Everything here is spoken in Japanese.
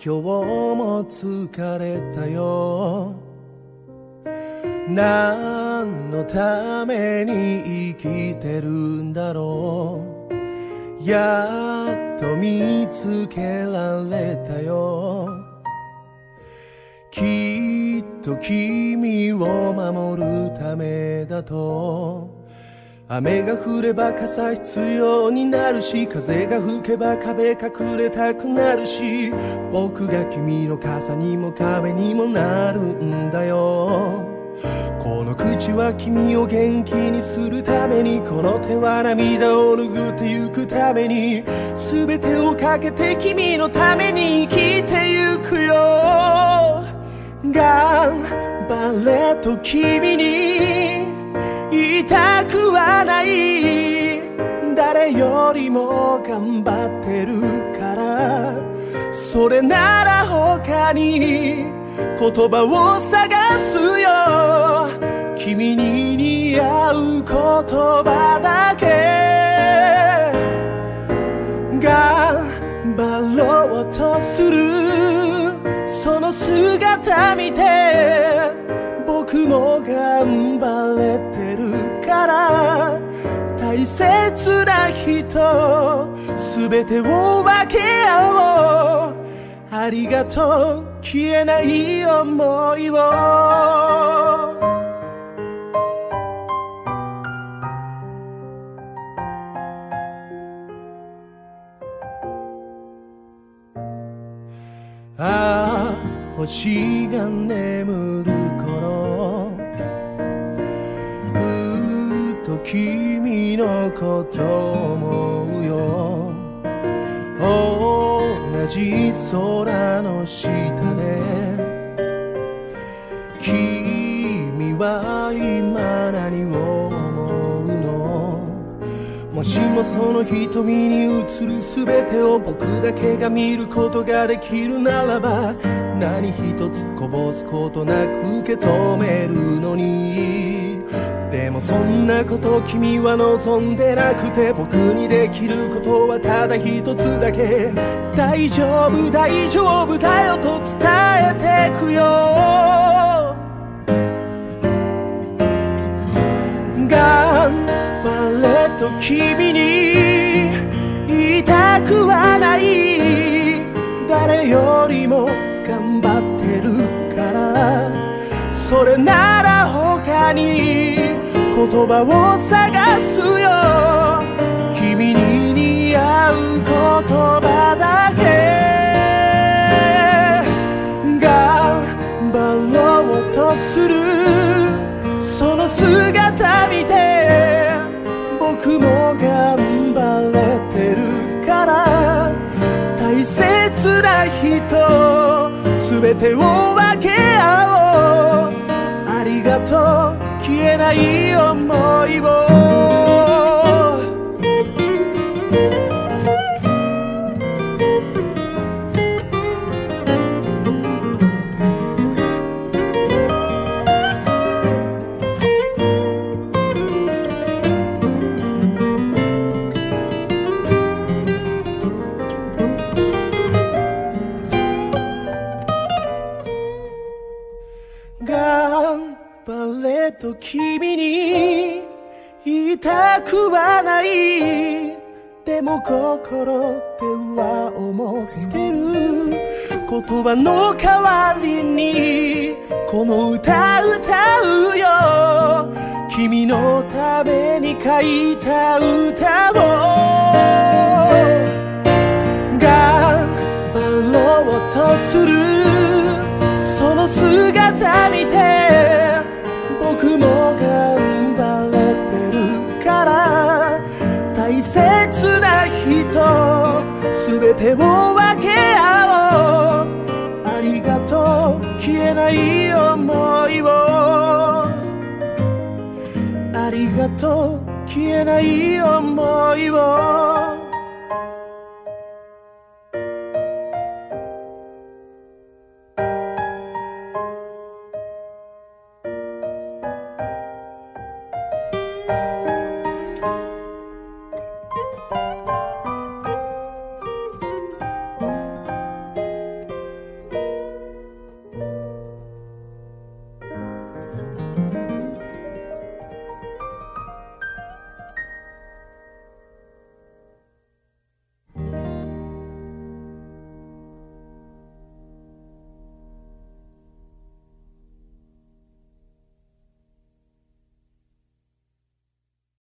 日も疲れたよ。何のために生きてるんだろう。やっと見つけられたよ。きっと君を守るためだと。雨が降れば傘必要になるし、風が吹けば壁隠れたくなるし、僕が君の傘にも壁にもなるんだよ。この口は君を元気にするために、この手は涙を拭ってゆくために、全てをかけて君のために生きてゆくよ。頑張れと君に言いたくはない。誰よりも頑張ってるから、それなら他に言葉を探すよ。君に似合う言葉だけ。頑張ろうとするその姿見て、僕も頑張れてるから。大切な人全てを分け合おう。ありがとう消えない想いを。ああ星が眠る頃、ふと君のこと思うよ。同じ空の下で君は今何を思うの。もしもその瞳に映る全てを僕だけが見ることができるならば、何一つこぼすことなく受け止めるのに。でもそんなこと君は望んでなくて、僕にできることはただ一つだけ。大丈夫大丈夫だよと伝えてくよ。頑張れと君に言いたくはない。誰よりも頑張ってるから、それなら他に言葉を探すよ。君に似合う言葉だけ。頑張ろうとするその姿見て、僕も頑張れてるから。大切な人全てを分け合おう。ありがとう消えない想いを。頑張れと君に言いたくはない。でも心では思ってる。言葉の代わりにこの歌歌うよ。君のために書いた歌を。頑張ろうとするその姿見て、僕も頑張れてるから。大切な人全てを分け合おう。ありがとう消えない想いを。ありがとう消えない想いを。